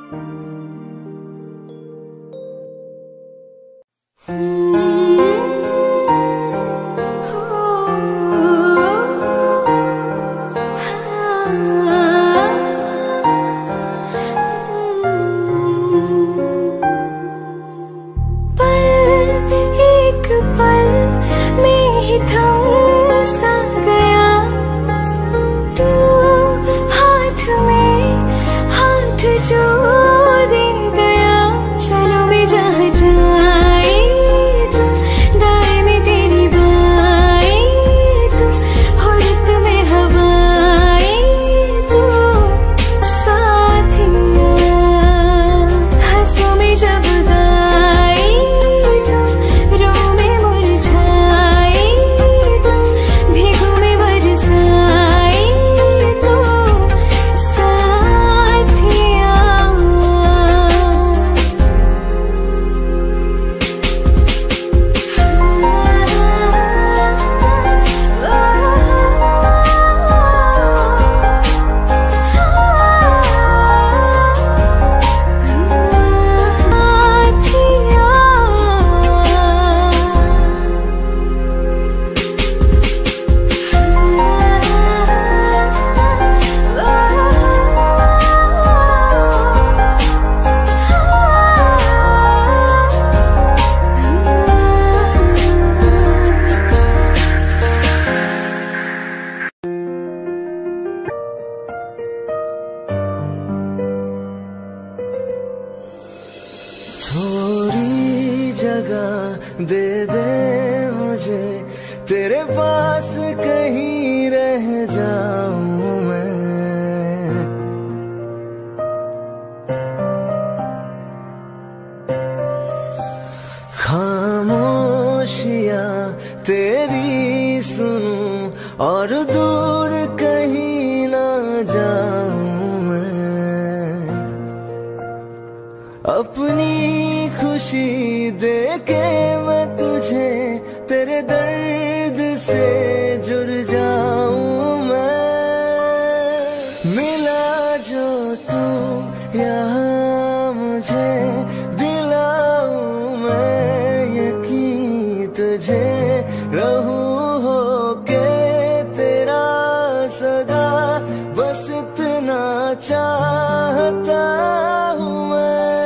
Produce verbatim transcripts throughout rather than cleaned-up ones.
थोड़ी जगह दे दे मुझे, तेरे पास कहीं रह जाऊं मैं। खामोशियां तेरी सुनूं और दूर कहीं ना जाऊं मैं। अपनी खुशी देके मैं तुझे तेरे दर्द से जुड़ जाऊं मैं। मिला जो तू यहाँ मुझे दिलाऊं मैं यकीन तुझे, रहूं होके तेरा सदा, बस इतना चाहता हूँ मैं।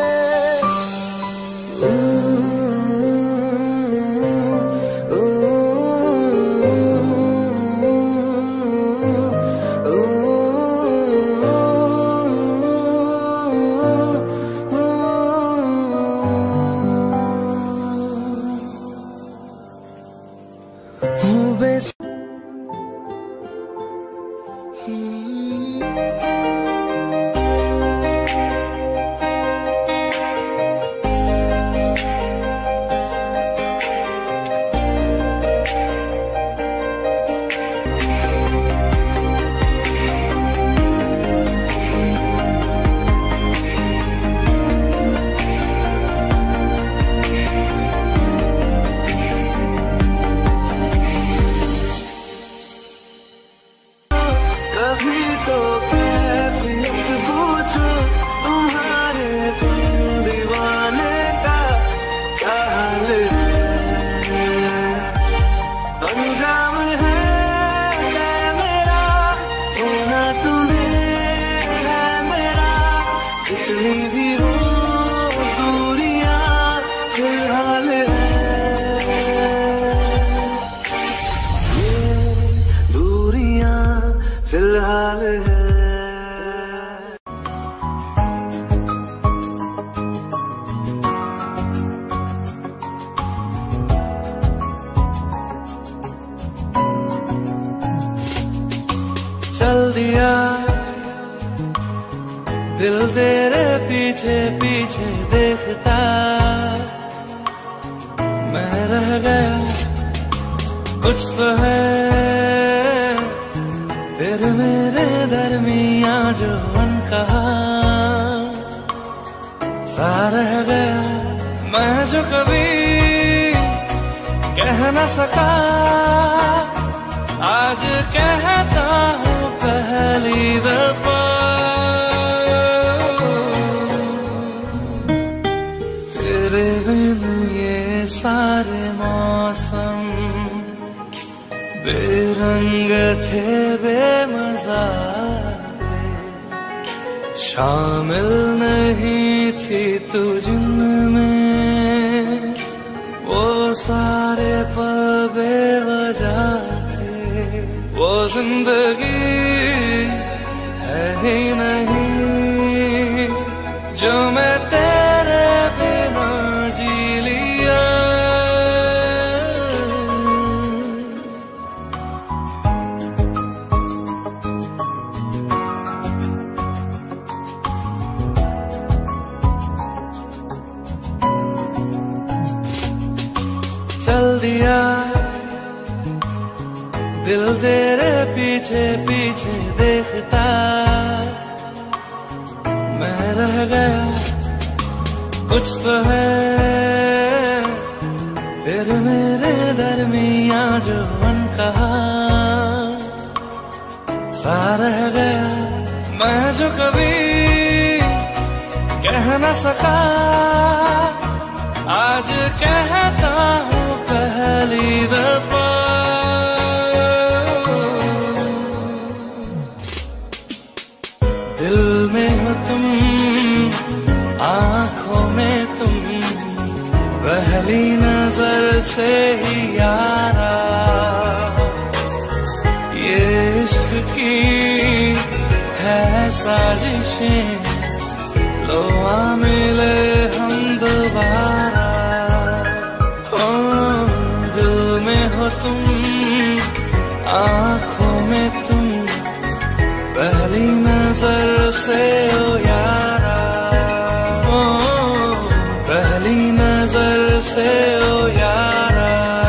चल दिया दिल तेरे पीछे पीछे देखता, मैं रह गया कुछ तो है तेरे मेरे दरमिया जो अनकहा सा रह गया। मैं जो कभी कह न सका आज कहता हूँ पहली दफा। रंग थे बेमज़ा, शामिल नहीं थी तू जिनमें, वो सारे पल बेवजह थे। वो जिंदगी है ही नहीं जो मैं तेरे बिना जी लिया। चल दिया दिल तेरे पीछे पीछे देखता, मैं रह गया कुछ तो है तेरे मेरे दरमियां जो अनकहा सा रह गया। मैं जो कभी कह न सका आज कहता हूँ पहली दफा। दिल में हो तुम, आँखों में तुम, पहली नजर से ही यारा। ये इश्क की है साजिशें, लो आ मिले हम दोबारा। हो दिल में हो तुम, आँखों में तुम, पहली नजर से ओ यारा। ओ पहली नजर से ओ यारा।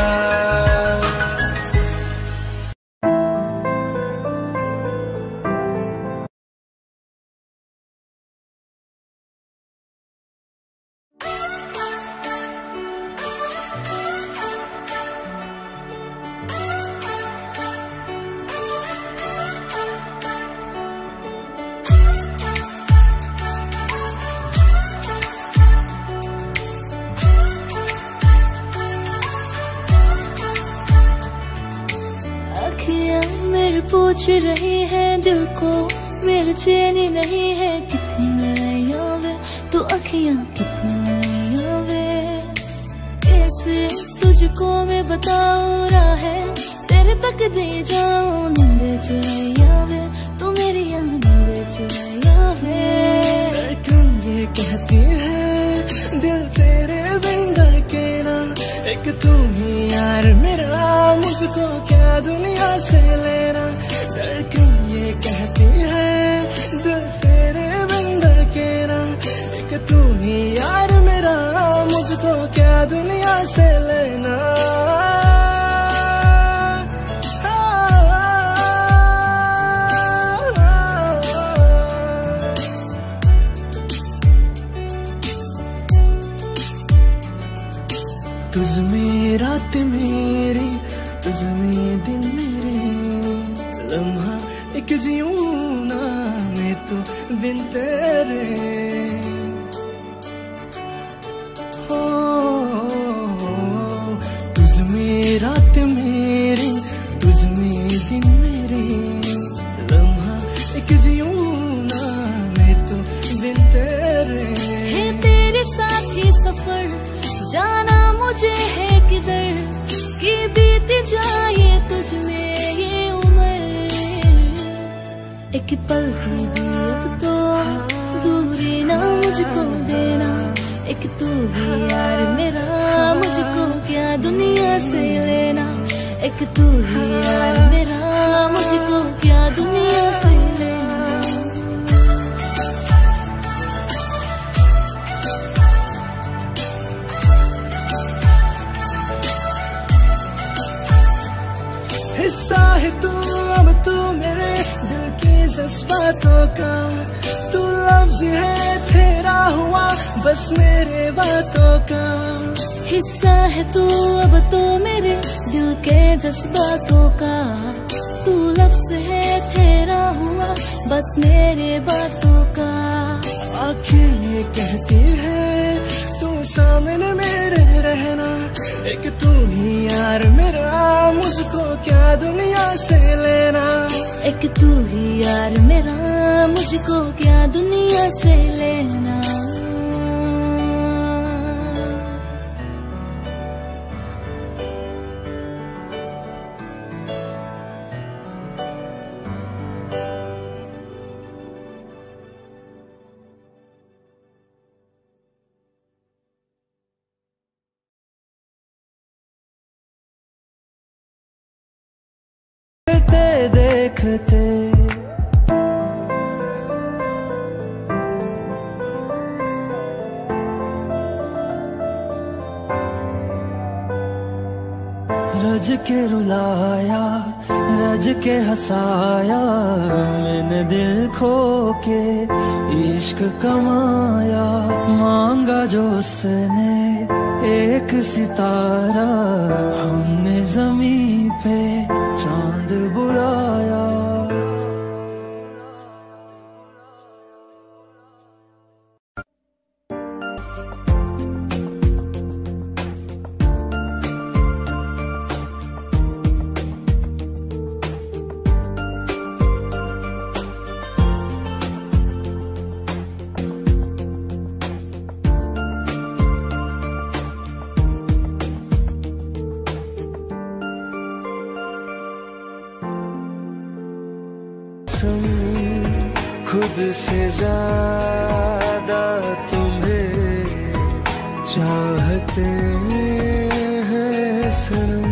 पूछ रही है दिल को मेरे चैन नहीं है, कितनी लड़ाइयाँ वे तू अखियाँ कितनी लड़ाइयाँ वे। कैसे तुझको मैं बताऊँ राहें तेरे तक दे जाऊँ, नींदे चुराइयाँ वे तू मेरी यहाँ नींदे चुराइयाँ वे। धड़कन ये कहती है दिल तेरे बिन धड़के ना, एक तू ही यार मेरा, मुझको क्या दुनिया से लेना। धड़कन ये कहती है दिल तेरे बिन धड़के ना, एक तू ही यार मेरा, मुझको क्या दुनिया से लेना। तुझ में रात मेरी, तुझ में दिन मेरे, लम्हा एक जीऊं ना मैं तो बिन तेरे। हो तुझ में रात मेरी, तुझ में दिन मेरे, लम्हा एक जीऊं ना मैं तो बिन तेरे। है तेरे साथ ही सफर जाना मुझे है किधर, कि बीत जाए तुझ में ये उम्र। एक पल की भी अब तो दूरी ना मुझको देना, एक तू ही यार मेरा, मुझको क्या दुनिया से लेना। एक तू ही यार मेरा, मुझको क्या दुनिया से लेना। हिस्सा है तू अब तू मेरे दिल के जज्बातों का, तू लफ्ज़ है तेरा हुआ बस मेरे बातों का। हिस्सा है तू अब तो मेरे दिल के जज्बातों का, तू लफ्ज़ है तेरा हुआ बस मेरे बातों का। आँखें ये कहती है तू सामने मेरे रहना, एक तू ही यार मेरा, मुझको क्या दुनिया से लेना। एक तू ही यार मेरा, मुझको क्या दुनिया से लेना। देखते रज के रुलाया, रज के हंसाया, मैंने दिल खो के इश्क कमाया। मांगा जो उसने एक सितारा, हमने ज़मीं पे चांद बुलाया। खुद से ज्यादा तुम्हें चाहते हैं सनम।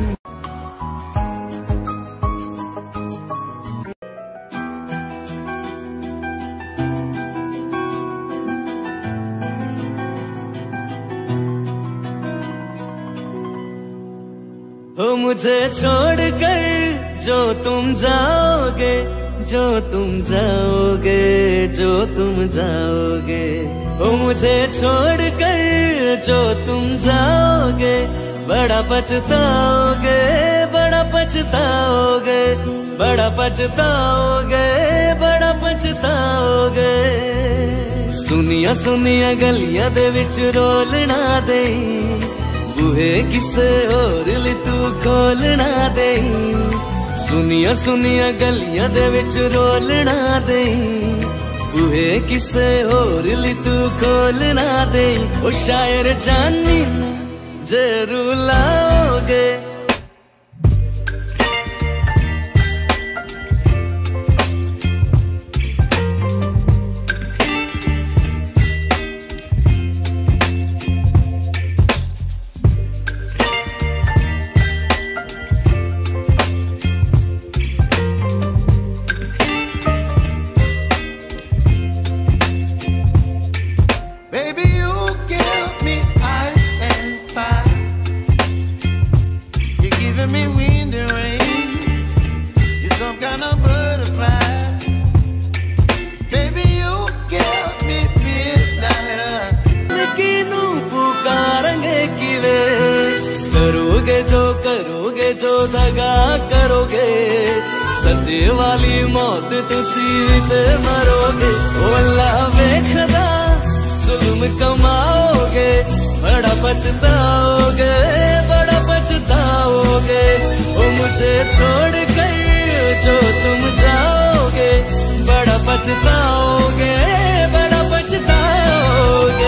हो मुझे छोड़कर जो तुम जाओगे, जो तुम जाओगे, जो तुम जाओगे। ओ मुझे छोड़कर जो तुम जाओगे, बड़ा पछताओगे, बड़ा पछताओगे, बड़ा पछताओगे, बड़ा पछताओगे। सुनिया सुनिया गलियां दे विच रोलना दे, बूहे किसे होर ली तू खोलना दे। सुनिया सुनिया गलियां दे विच रोलना दे, बूहे किसे होर ली तू खोलना दे। ओ शायर जानी जे रुलाओगे, जो दगा करोगे, सजे वाली मौत तुसी ते मरोगे। ओ अल्लाह वेखदा जुल्म कमाओगे, बड़ा पछताओगे, बड़ा पछताओगे। ओ मुझे छोड़ कर जो तुम जाओगे, बड़ा पछताओगे, बड़ा पछताओगे।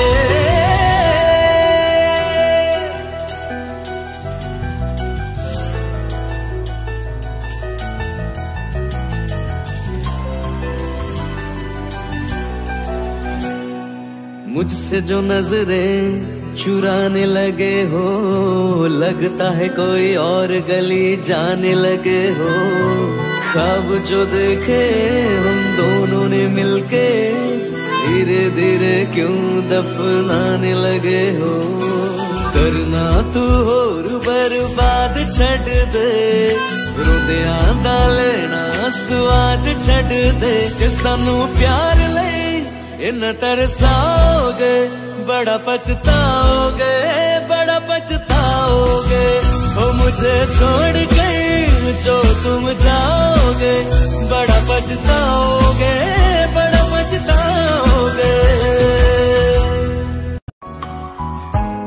मुझसे जो नजरें चुराने लगे हो, लगता है कोई और गली जाने लगे हो। ख्वाब जो देखे हम दोनों ने मिलके, धीरे धीरे क्यों दफनाने लगे हो। करना तू होर बर्बाद छड़ दे, रोंदियां दा लेना स्वाद छड़ दे। कि सानू प्यार ले इन तरसाओगे, बड़ा पछताओगे, बड़ा पछताओगे। ओ मुझे छोड़ कर जो तुम जाओगे, बड़ा पछताओगे, बड़ा पछताओगे।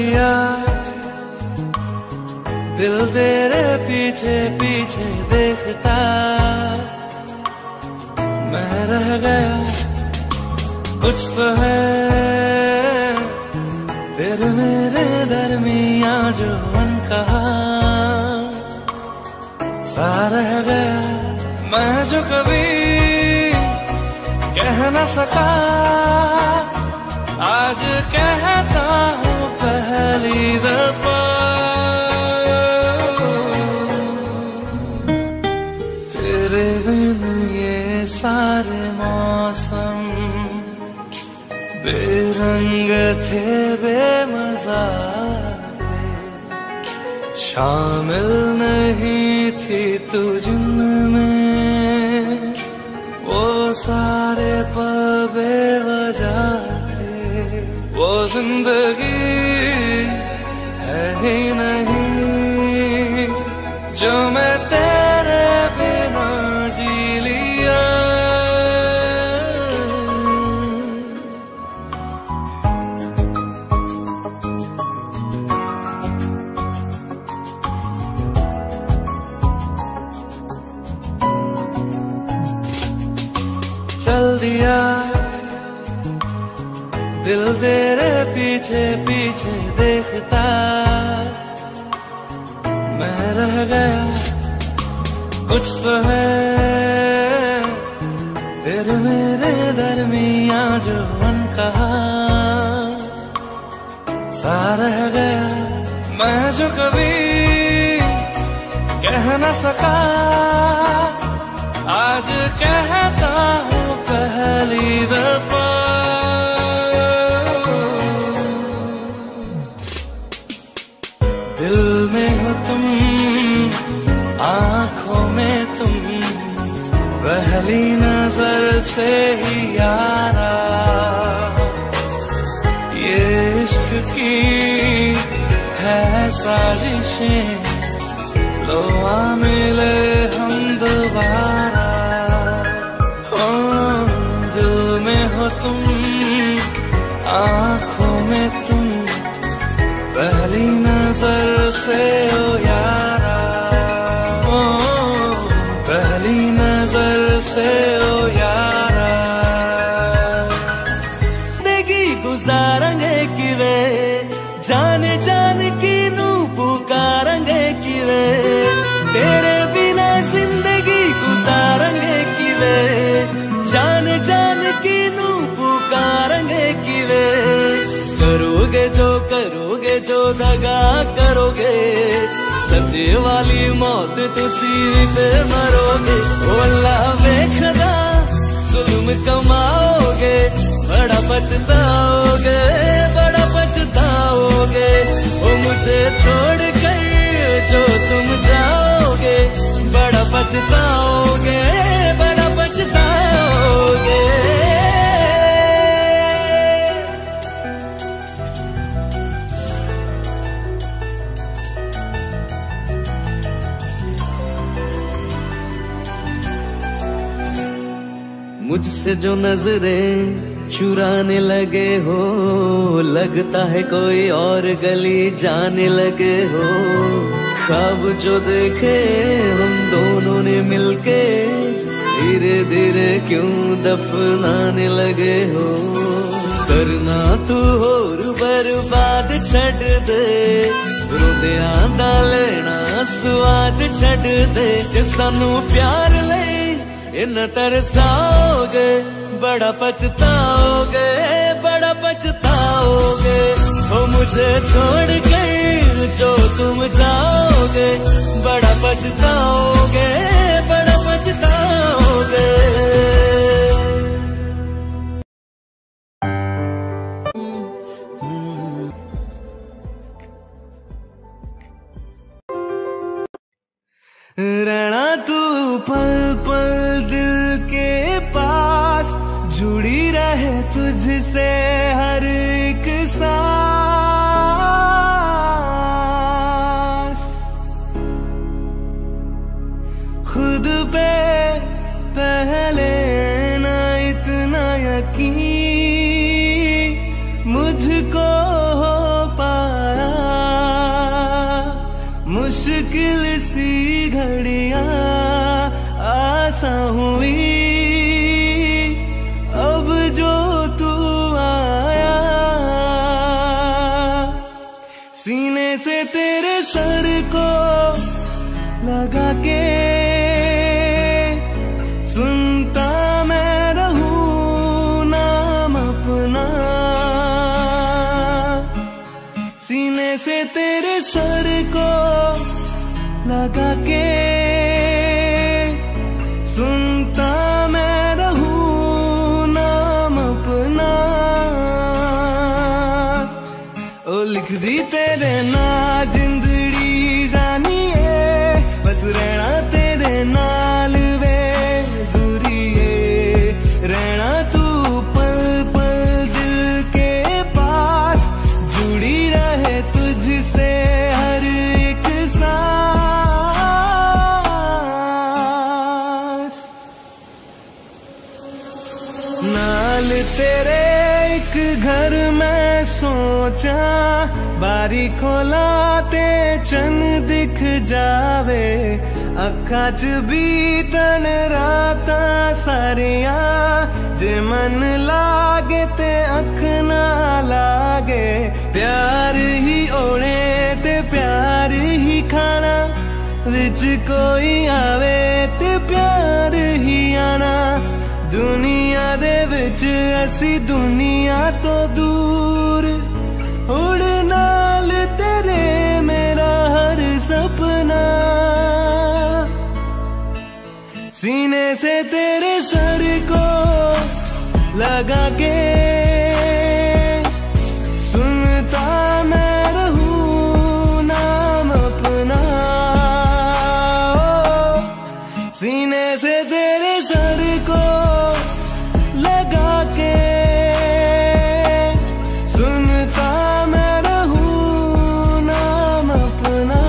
दिया दिल तेरे पीछे पीछे देखता, मैं रह गया कुछ तो है तेरे मेरे दरमिया जो अनकहा सा रह गया, मैं जो कभी कह न सका आज कहता हूँ पहली दफा। तेरे बिन ये सारे मौसम बेरंग थे बेमजा थे, शामिल नहीं थी तू जिनमें वो सारे पल बेवजह थे, वो जिंदगी है ही नहीं जो मैं तेरे बिना जी लिया। चल दिया दिल तेरे पीछे पीछे देखता, मैं रह गया कुछ तो है तेरे मेरे दरमिया जो अनकहा सा रह गया, मैं जो कभी कह न सका आज कहता हूँ पहली दफा। दिल में हो तुम आँखों में तुम पहली नजर से ही यारा, ये इश्क की है साजिशें लो आ मिले हम दोबारा। दिल में हो तुम आँखों में तुम पहली नजर से ओ यारा, ओ पहली नजर से ओ यारा। जिंदगी गुजारेंगे किवे जाने जान की नू पुकारेंगे किवे, तेरे बिना जिंदगी गुजारेंगे किवे जान जान की नू पुकारेंगे किवे। करोगे जो करोगे जो दगा करोगे सब्जी वाली मौत तुसी पे मरोगे। ओ अल्लाह वेखदा जुल्म कमाओगे बड़ा पछताओगे बड़ा पछताओगे। ओ मुझे छोड़ कर जो तुम जाओगे बड़ा पछताओगे बड़ा पछताओगे। मुझसे जो नजरें चुराने लगे हो लगता है कोई और गली जाने लगे हो। ख्वाब जो देखे हम दोनों ने मिलके धीरे धीरे क्यों दफनाने लगे हो। करना तू होर बर्बाद छड़ दे रोंदिया दा लेना स्वाद छड़ दे। जे सानू प्यार ले इन तरसाओगे बड़ा पछताओगे बड़ा पछताओगे। ओ मुझे छोड़ कर जो तुम जाओगे बड़ा पछताओगे बड़ा पछताओगे। रहना तू पल पल दिल के पास जुड़ी रहे तुझसे हर एक सांस। खुद पे पहले ना इतना यकीन मुझको हो पाया मुश्किल सी घड़ियां आसान हुई अब जो तू आया। सीने से तेरे सर को लगा के सुनता मैं रहूं नाम अपना। सीने से तेरे सर को लगा के सुनता मैं रहूं नाम अपना। ओ लिख दी तेरे ना जिंदड़ी जानिए बस रहना तेरे नाल वे जुरिए। रहना तू पल पल दिल के पास जुड़ी रहे तुझसे हर एक सांस। नाल तेरे एक घर में सोचा बारी खोला ते चन दिख जावे। अखा च बीतन राता सारिया जे मन लागे ते अख ना लागे। प्यार ही ओढ़े ते प्यार ही खाना विच कोई आवे ते प्यार ही आना। दुनिया दे विच असी दुनिया तो दूर उड़ नाल तेरे मेरा हर सपना। सीने से तेरे सर को लगा के सुनता मैं रहूं नाम अपना। सीने से तेरे सर को लगा के सुनता मैं रहूं नाम अपना।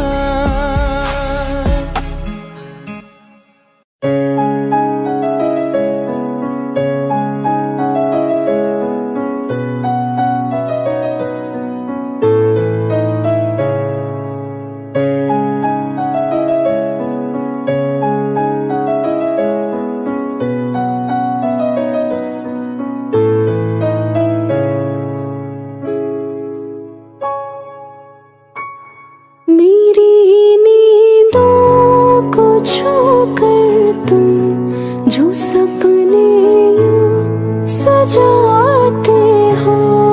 मेरी नींदों को छूकर तुम जो सपने यूं सजाते हो।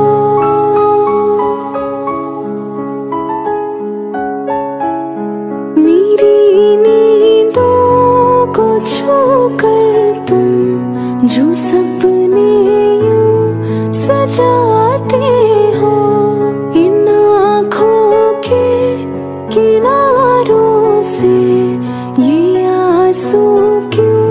मेरी नींदों को छूकर तुम जो सपने यूं सजाते हो। इन आँखों के किनारों से ये आंसू क्यों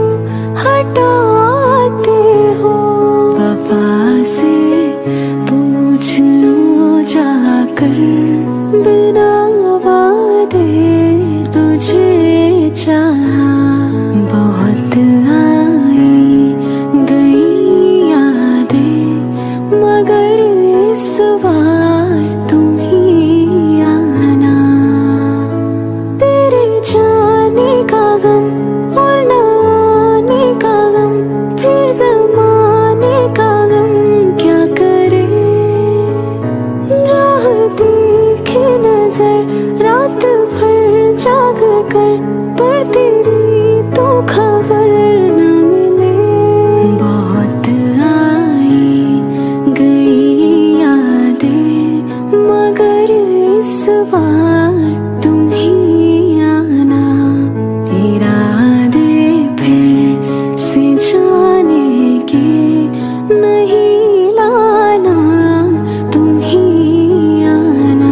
हटाते हो। वफा से पूछ लो जाकर बिना वादे तुझे चाहा। बहुत आई गई यादें मगर इस बार तुम ही आना। तेरे जाने का गम और न आने का गम फिर ज़माने का गम क्या करे। राह देखे नजर रात भर जाग कर पर तेरी तो खबर न मिले। बहुत आई गई यादें मगर इस बार तुम ही आना। इरादे फिर से जाने के नहीं लाना तुम ही आना।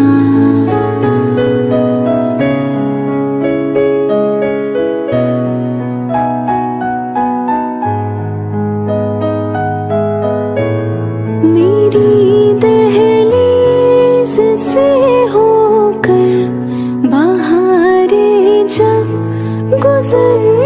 मेरी दहलीज से होकर बाहर जब गुजर